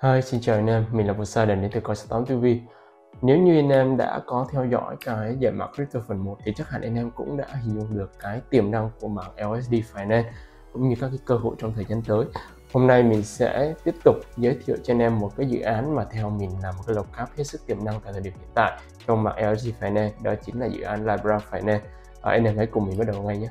Hi, xin chào anh em, mình là Poseidon đến từ Coin8 TV. Nếu như anh em đã có theo dõi cái giải mã Crypto phần 1 thì chắc hẳn anh em cũng đã hình dung được cái tiềm năng của mảng LSD Finance cũng như các cái cơ hội trong thời gian tới. Hôm nay mình sẽ tiếp tục giới thiệu cho anh em một cái dự án mà theo mình là một cái lộc cap hết sức tiềm năng tại thời điểm hiện tại trong mảng LSD Finance, đó chính là dự án Libra Finance. Anh em hãy cùng mình bắt đầu ngay nhé.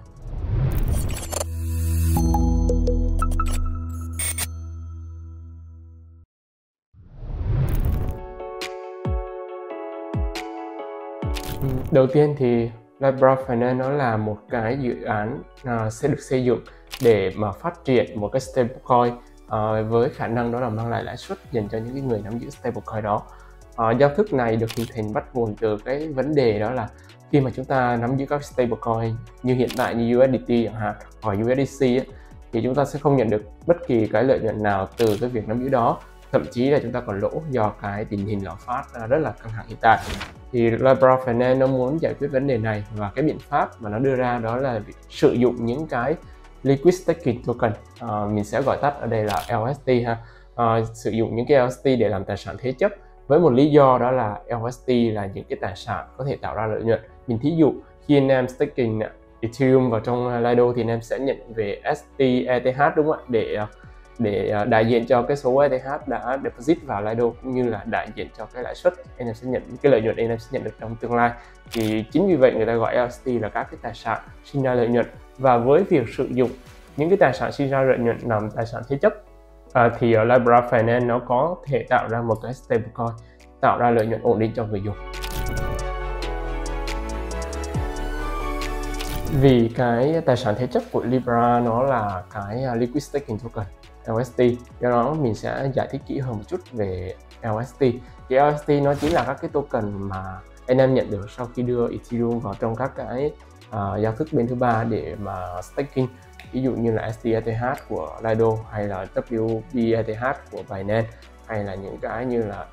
Đầu tiên thì Libra Finance nó là một cái dự án sẽ được xây dựng để mà phát triển một cái stablecoin với khả năng đó là mang lại lãi suất dành cho những cái người nắm giữ stablecoin đó. Giao thức này được hình thành bắt nguồn từ cái vấn đề đó là khi mà chúng ta nắm giữ các stablecoin như hiện tại như USDT chẳng hạn hoặc USDC ấy, thì chúng ta sẽ không nhận được bất kỳ cái lợi nhuận nào từ cái việc nắm giữ đó, thậm chí là chúng ta còn lỗ do cái tình hình lạm phát rất là căng thẳng hiện tại. Thì Libra Finance nó muốn giải quyết vấn đề này, và cái biện pháp mà nó đưa ra đó là sử dụng những cái liquid staking token, mình sẽ gọi tắt ở đây là LST ha. Sử dụng những cái LST để làm tài sản thế chấp với một lý do đó là LST là những cái tài sản có thể tạo ra lợi nhuận. Mình thí dụ khi anh em staking Ethereum vào trong Lido thì anh em sẽ nhận về ST-ETH đúng không ạ, để đại diện cho cái số ETH đã deposit vào Lido, cũng như là đại diện cho cái lãi suất anh em sẽ nhận, cái lợi nhuận anh em sẽ nhận được trong tương lai. Thì chính vì vậy người ta gọi LST là các cái tài sản sinh ra lợi nhuận. Và với việc sử dụng những cái tài sản sinh ra lợi nhuận làm tài sản thế chấp thì Libra Finance nó có thể tạo ra một cái stablecoin tạo ra lợi nhuận ổn định cho người dùng. Vì cái tài sản thế chấp của Libra nó là cái liquid staking token LST, do đó mình sẽ giải thích kỹ hơn một chút về LST. Thì LST nó chính là các cái token mà anh em nhận được sau khi đưa Ethereum vào trong các cái giao thức bên thứ ba để mà staking, ví dụ như là ST-ETH của Lido hay là WB-ETH của Binance hay là những cái như là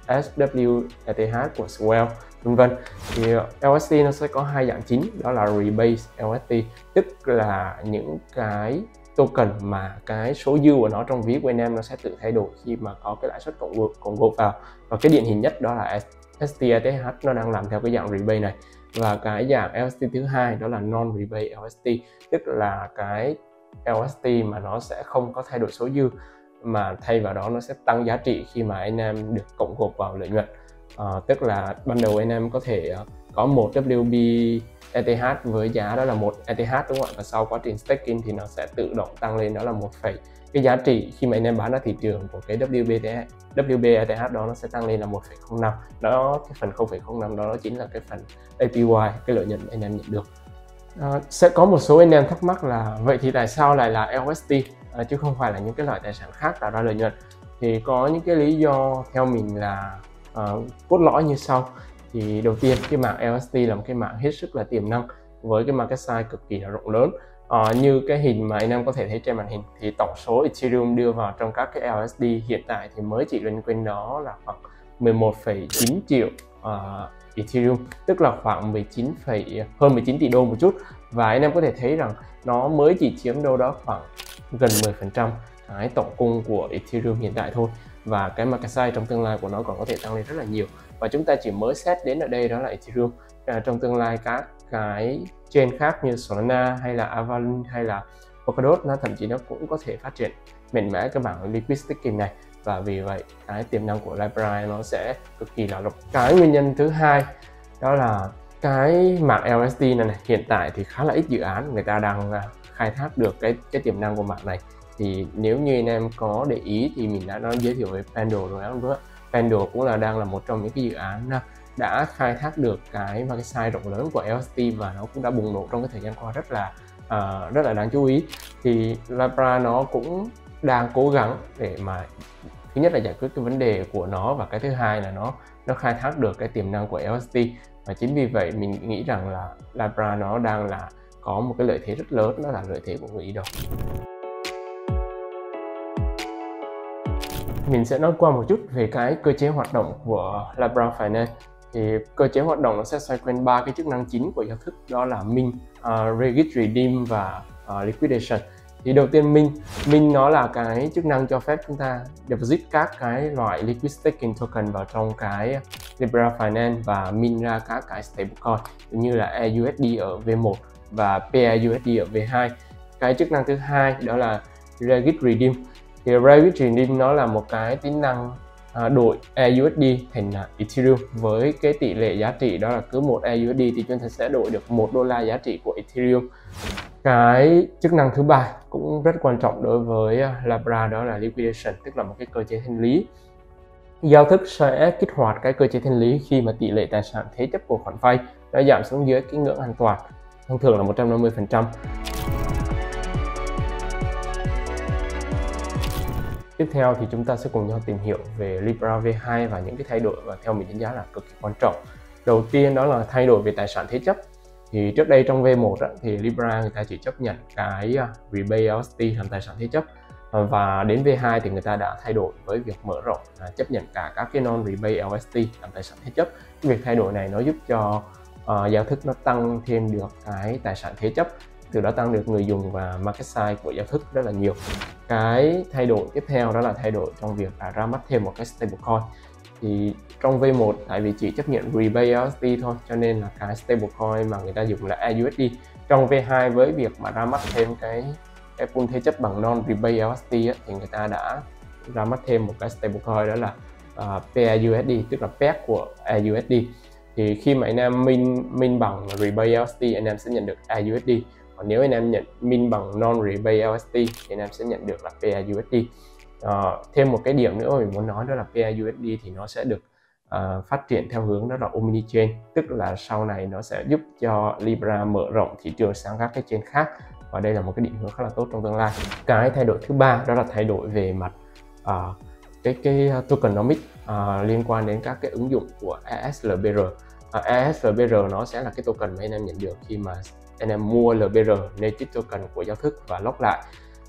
SW-ETH của Swell vân vân. Thì LST nó sẽ có hai dạng chính, đó là rebase LST, tức là những cái token mà cái số dư của nó trong ví của anh em nó sẽ tự thay đổi khi mà có cái lãi suất cộng gộp vào, và cái điển hình nhất đó là ST-ETH nó đang làm theo cái dạng rebate này. Và cái dạng LST thứ hai đó là non-rebate LST, tức là cái LST mà nó sẽ không có thay đổi số dư, mà thay vào đó nó sẽ tăng giá trị khi mà anh em được cộng gộp vào lợi nhuận. Tức là ban đầu anh em có thể có một WB ETH với giá đó là 1 ETH đúng không ạ, và sau quá trình staking thì nó sẽ tự động tăng lên đó là 1 cái giá trị khi mà anh em bán ra thị trường của cái WB ETH đó nó sẽ tăng lên là 1,05. Đó, cái phần 0,05 đó chính là cái phần APY, cái lợi nhuận anh em nhận được. Sẽ có một số anh em thắc mắc là vậy thì tại sao lại là LST chứ không phải là những cái loại tài sản khác tạo ra lợi nhuận? Thì có những cái lý do theo mình là cốt lõi như sau. Thì đầu tiên, cái mảng LST là một cái mảng hết sức là tiềm năng với cái market size cực kỳ là rộng lớn. Như cái hình mà anh em có thể thấy trên màn hình thì tổng số Ethereum đưa vào trong các cái LSD hiện tại thì mới chỉ loanh quanh đó là khoảng 11,9 triệu Ethereum, tức là khoảng hơn 19 tỷ đô một chút. Và anh em có thể thấy rằng nó mới chỉ chiếm đâu đó khoảng gần 10% cái tổng cung của Ethereum hiện tại thôi, và cái market size trong tương lai của nó còn có thể tăng lên rất là nhiều. Và chúng ta chỉ mới xét đến ở đây đó là Ethereum. Trong tương lai các cái chain khác như Solana hay là Avalanche hay là Polkadot nó thậm chí nó cũng có thể phát triển mạnh mẽ cái bảng liquid staking này, và vì vậy cái tiềm năng của Libra nó sẽ cực kỳ là rộng. Cái nguyên nhân thứ hai đó là cái mảng LSD này hiện tại thì khá là ít dự án người ta đang khai thác được cái tiềm năng của mảng này. Thì nếu như anh em có để ý thì mình đã giới thiệu về Pendle rồi đúng không? Pendle cũng đang là một trong những cái dự án đã khai thác được cái market size rộng lớn của LST, và nó cũng đã bùng nổ trong cái thời gian qua rất là đáng chú ý. Thì Libra nó cũng đang cố gắng để mà thứ nhất là giải quyết cái vấn đề của nó, và cái thứ hai là nó khai thác được cái tiềm năng của LST. Và chính vì vậy mình nghĩ rằng là Libra nó đang có một cái lợi thế rất lớn, đó là lợi thế của người đi đầu. Mình sẽ nói qua một chút về cái cơ chế hoạt động của Libra Finance. Thì cơ chế hoạt động nó sẽ xoay quanh ba cái chức năng chính của giao thức, đó là mint, register, redeem và liquidation. Thì đầu tiên mint nó là cái chức năng cho phép chúng ta deposit các cái loại liquid staking token vào trong cái Libra Finance và mint ra các cái stablecoin như là AUSD ở V1 và PAUSD ở V2. Cái chức năng thứ hai đó là Regit Redeem. Thì Regit Redeem nó là một cái tính năng đổi AUSD thành Ethereum với cái tỷ lệ giá trị đó là cứ 1 AUSD thì chúng ta sẽ đổi được $1 giá trị của Ethereum. Cái chức năng thứ ba cũng rất quan trọng đối với Libra đó là liquidation, tức là một cái cơ chế thanh lý. Giao thức sẽ kích hoạt cái cơ chế thanh lý khi mà tỷ lệ tài sản thế chấp của khoản vay đã giảm xuống dưới cái ngưỡng an toàn, thông thường là 150%. Tiếp theo thì chúng ta sẽ cùng nhau tìm hiểu về Libra V2 và những cái thay đổi mà theo mình đánh giá là cực kỳ quan trọng. Đầu tiên đó là thay đổi về tài sản thế chấp. Thì trước đây trong V1 thì Libra người ta chỉ chấp nhận cái rebate LST làm tài sản thế chấp, và đến V2 thì người ta đã thay đổi với việc mở rộng chấp nhận cả các cái non rebate LST làm tài sản thế chấp. Cái việc thay đổi này nó giúp cho giao thức nó tăng thêm được cái tài sản thế chấp, từ đó tăng được người dùng và market size của giao thức rất là nhiều. Cái thay đổi tiếp theo đó là thay đổi trong việc ra mắt thêm một cái stablecoin. Thì trong V1 tại vì chỉ chấp nhận rebate LST thôi, cho nên là cái stablecoin mà người ta dùng là AUSD. Trong V2 với việc mà ra mắt thêm cái pool thế chấp bằng non rebate LST thì người ta đã ra mắt thêm một cái stablecoin đó là PAUSD, tức là peg của AUSD. Thì khi mà anh em min bằng rebate LST anh em sẽ nhận được AUSD, còn nếu anh em nhận min bằng non rebate LST thì anh em sẽ nhận được là PAUSD. Thêm một cái điểm nữa mình muốn nói đó là PAUSD thì nó sẽ được phát triển theo hướng đó là omni-chain, tức là sau này nó sẽ giúp cho Libra mở rộng thị trường sang các cái chain khác, và đây là một cái định hướng khá là tốt trong tương lai. Cái thay đổi thứ ba đó là thay đổi về mặt cái tokenomics liên quan đến các cái ứng dụng của ASLBR. ASLBR nó sẽ là cái token mà anh em nhận được khi mà anh em mua LBR native token của giao thức và lock lại.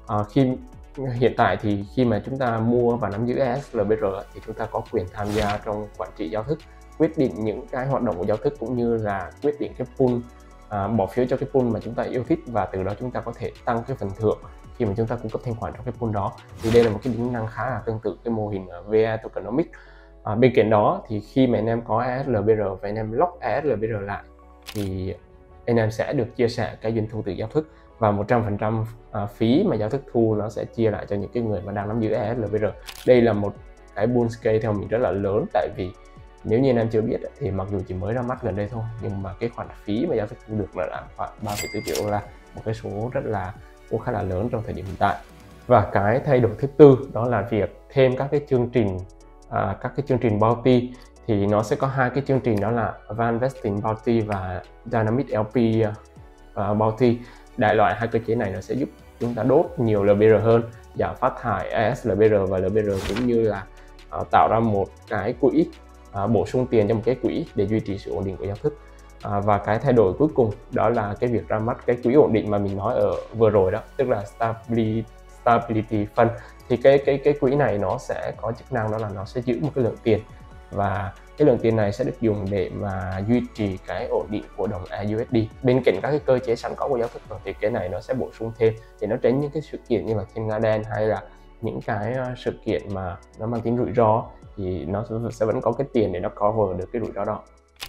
Hiện tại thì khi mà chúng ta mua và nắm giữ ASLBR thì chúng ta có quyền tham gia trong quản trị giao thức, quyết định những cái hoạt động của giao thức cũng như là quyết định cái pool, bỏ phiếu cho cái pool mà chúng ta yêu thích, và từ đó chúng ta có thể tăng cái phần thưởng khi mà chúng ta cung cấp thanh khoản trong cái pool đó. Thì đây là một cái tính năng khá là tương tự cái mô hình VA tokenomics. Bên cạnh đó thì khi mà anh em có ASLBR và anh em lock ASLBR lại thì anh em sẽ được chia sẻ cái doanh thu từ giao thức, và 100% phí mà giao thức thu nó sẽ chia lại cho những cái người mà đang nắm giữ ASLBR. Đây là một cái bull scale theo mình rất là lớn, tại vì nếu như anh em chưa biết thì mặc dù chỉ mới ra mắt gần đây thôi, nhưng mà cái khoản phí mà giao thức thu được là khoảng 3,4 triệu đô la, một cái số rất là khá là lớn trong thời điểm hiện tại. Và cái thay đổi thứ tư đó là việc thêm các cái chương trình bounty. Thì nó sẽ có hai cái chương trình đó là Advanced Vesting Bounty và Dynamic LP Bounty. Đại loại hai cơ chế này nó sẽ giúp chúng ta đốt nhiều LBR hơn, giảm phát thải ASLBR và LBR, cũng như là tạo ra một cái quỹ, bổ sung tiền cho một cái quỹ để duy trì sự ổn định của giao thức. Và cái thay đổi cuối cùng đó là cái việc ra mắt cái quỹ ổn định mà mình nói ở vừa rồi đó, tức là Stability Fund. Thì cái quỹ này nó sẽ có chức năng đó là nó sẽ giữ một cái lượng tiền, và cái lượng tiền này sẽ được dùng để mà duy trì cái ổn định của đồng AUSD. Bên cạnh các cái cơ chế sẵn có của giao thức rồi thì cái này nó sẽ bổ sung thêm để nó tránh những cái sự kiện như là thiên nga đen hay là những cái sự kiện mà nó mang tính rủi ro, thì nó sẽ vẫn có cái tiền để nó cover được cái rủi ro đó.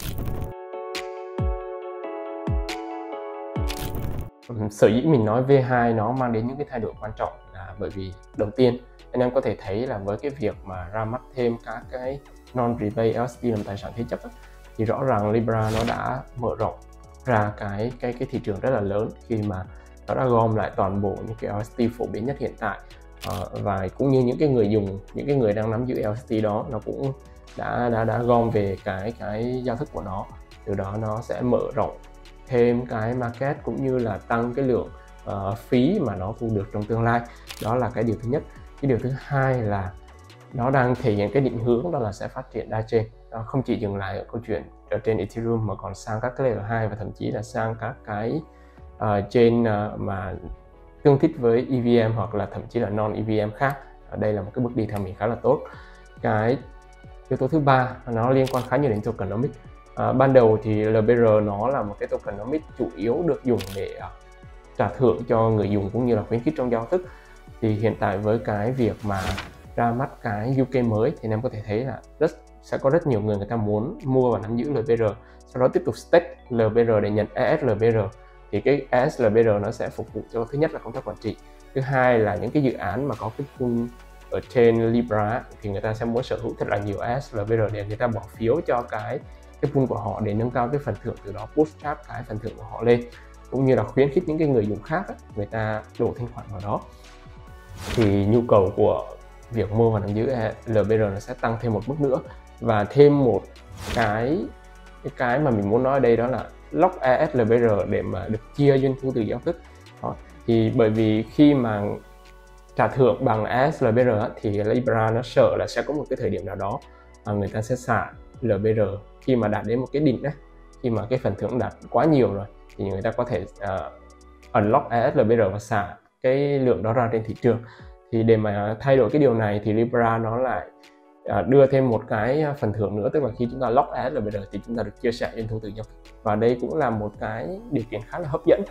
Sở dĩ mình nói V2 nó mang đến những cái thay đổi quan trọng là bởi vì đầu tiên anh em có thể thấy là với cái việc mà ra mắt thêm các cái non rebate LST làm tài sản thế chấp thì rõ ràng Libra nó đã mở rộng ra cái thị trường rất là lớn, khi mà nó đã gom lại toàn bộ những cái LST phổ biến nhất hiện tại, và cũng như những cái người dùng, những cái người đang nắm giữ LST đó, nó cũng đã gom về cái giao thức của nó. Từ đó nó sẽ mở rộng thêm cái market cũng như là tăng cái lượng phí mà nó thu được trong tương lai. Đó là cái điều thứ nhất. Cái điều thứ hai là nó đang thể hiện cái định hướng đó là sẽ phát triển đa chain, nó không chỉ dừng lại ở câu chuyện ở trên Ethereum mà còn sang các cái layer 2 và thậm chí là sang các cái chain mà tương thích với EVM hoặc là thậm chí là non EVM khác. Đây là một cái bước đi theo mình khá là tốt. Cái yếu tố thứ ba nó liên quan khá nhiều đến tokenomics. Ban đầu thì LBR nó là một cái tokenomics chủ yếu được dùng để trả thưởng cho người dùng cũng như là khuyến khích trong giao thức. Thì hiện tại với cái việc mà ra mắt cái UK mới thì anh em có thể thấy là sẽ có rất nhiều người ta muốn mua và nắm giữ LBR, sau đó tiếp tục stake LBR để nhận ESLBR. Thì cái ESLBR nó sẽ phục vụ cho thứ nhất là công tác quản trị, thứ hai là những cái dự án mà có cái pool ở trên Libra thì người ta sẽ muốn sở hữu thật là nhiều ESLBR để người ta bỏ phiếu cho cái pool của họ để nâng cao cái phần thưởng, từ đó bootstrap cái phần thưởng của họ lên, cũng như là khuyến khích những cái người dùng khác người ta đổ thanh khoản vào đó. Thì nhu cầu của việc mua và nắm giữ LBR nó sẽ tăng thêm một mức nữa. Và thêm một cái mà mình muốn nói ở đây đó là lock ESLBR để mà được chia doanh thu từ giao thức. Đó. Thì bởi vì khi mà trả thưởng bằng ESLBR thì Libra nó sợ là sẽ có một cái thời điểm nào đó người ta sẽ xả LBR khi mà đạt đến một cái đỉnh đấy, khi mà cái phần thưởng đạt quá nhiều rồi thì người ta có thể unlock ESLBR và xả cái lượng đó ra trên thị trường. Thì để mà thay đổi cái điều này thì Libra nó lại đưa thêm một cái phần thưởng nữa, tức là khi chúng ta lock ESLBR thì chúng ta được chia sẻ doanh thu từ giao thức, và đây cũng là một cái điều kiện khá là hấp dẫn.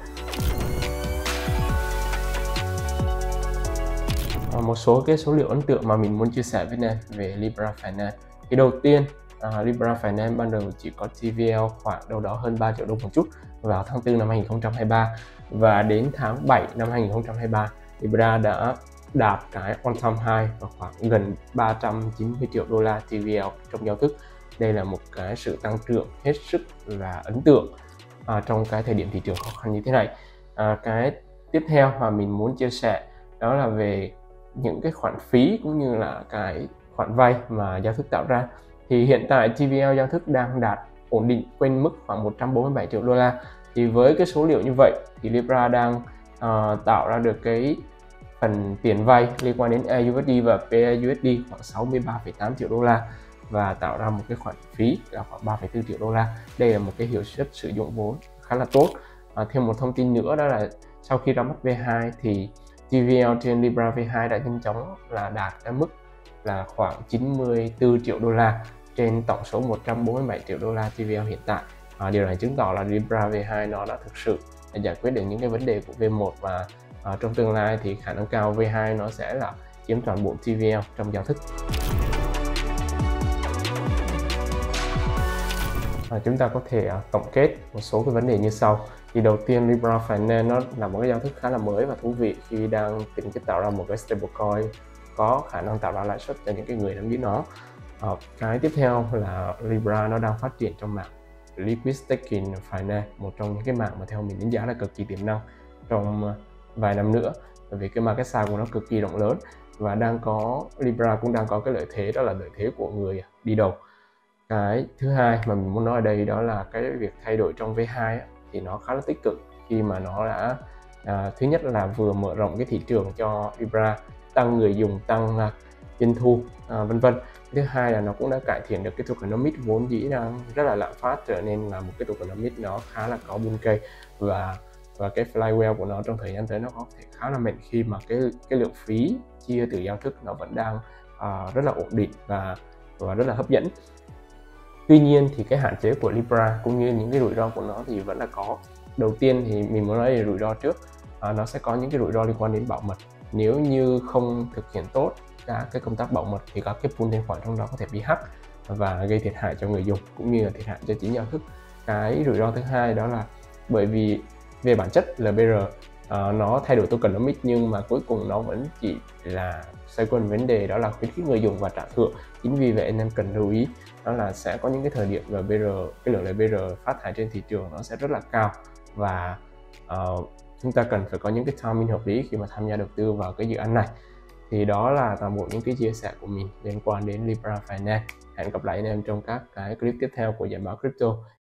Một số cái số liệu ấn tượng mà mình muốn chia sẻ với anh em về Libra Finance. Thì đầu tiên, Libra Finance ban đầu chỉ có TVL khoảng đâu đó hơn 3 triệu đồng một chút vào tháng 4 năm 2023, và đến tháng 7 năm 2023 Libra đã đạt cái all-time high và khoảng gần 390 triệu đô la TVL trong giao thức. Đây là một cái sự tăng trưởng hết sức là ấn tượng trong cái thời điểm thị trường khó khăn như thế này. Cái tiếp theo mà mình muốn chia sẻ đó là về những cái khoản phí cũng như là cái khoản vay mà giao thức tạo ra. Thì hiện tại TVL giao thức đang đạt ổn định quanh mức khoảng 147 triệu đô la. Thì với cái số liệu như vậy thì Libra đang tạo ra được cái phần tiền vay liên quan đến AUSD và PAUSD khoảng 63,8 triệu đô la và tạo ra một cái khoản phí là khoảng 3,4 triệu đô la. Đây là một cái hiệu suất sử dụng vốn khá là tốt. Thêm một thông tin nữa đó là sau khi ra mắt V2 thì TVL trên Libra V2 đã nhanh chóng là đạt cái mức là khoảng 94 triệu đô la trên tổng số 147 triệu đô la TVL hiện tại. Điều này chứng tỏ là Libra V2 nó đã thực sự giải quyết được những cái vấn đề của V1, và trong tương lai thì khả năng cao V2 nó sẽ là chiếm toàn bộ TVL trong giao thức. Chúng ta có thể tổng kết một số cái vấn đề như sau. Thì đầu tiên, Libra Finance nó là một cái giao thức khá là mới và thú vị khi đang tìm cách tạo ra một cái stablecoin có khả năng tạo ra lãi suất cho những cái người nắm giữ nó. Cái tiếp theo là Libra nó đang phát triển trong mạng Liquid Staking Finance, một trong những cái mạng mà theo mình đánh giá là cực kỳ tiềm năng trong vài năm nữa, bởi vì cái market size của nó cực kỳ rộng lớn, và Libra cũng đang có cái lợi thế, đó là lợi thế của người đi đầu. Cái thứ hai mà mình muốn nói ở đây đó là cái việc thay đổi trong V2 thì nó khá là tích cực, khi mà nó đã thứ nhất là vừa mở rộng cái thị trường cho Libra, tăng người dùng, tăng doanh thu, vân vân. Thứ hai là nó cũng đã cải thiện được cái tokenomics vốn dĩ đang rất là lạm phát, trở nên là một cái tokenomics nó khá là có bull case, và cái flywheel của nó trong thời gian tới nó có thể khá là mạnh, khi mà cái lượng phí chia từ giao thức nó vẫn đang rất là ổn định và rất là hấp dẫn. Tuy nhiên thì cái hạn chế của Libra cũng như những cái rủi ro của nó thì vẫn là có. Đầu tiên thì mình muốn nói về rủi ro trước. Nó sẽ có những cái rủi ro liên quan đến bảo mật. Nếu như không thực hiện tốt cái công tác bảo mật thì các cái pool thanh khoản trong đó có thể bị hack và gây thiệt hại cho người dùng cũng như là thiệt hại cho chính giao thức. Cái rủi ro thứ hai đó là bởi vì về bản chất LBR nó thay đổi tokenomics, nhưng mà cuối cùng nó vẫn chỉ là xoay quanh vấn đề đó là khuyến khích người dùng và trả thưởng. Chính vì vậy anh em cần lưu ý đó là sẽ có những cái thời điểm cái lượng LBR phát thải trên thị trường nó sẽ rất là cao, và chúng ta cần phải có những cái timing hợp lý khi mà tham gia đầu tư vào cái dự án này. Thì đó là toàn bộ những cái chia sẻ của mình liên quan đến Libra Finance. Hẹn gặp lại anh em trong các cái clip tiếp theo của Giải Mã Crypto.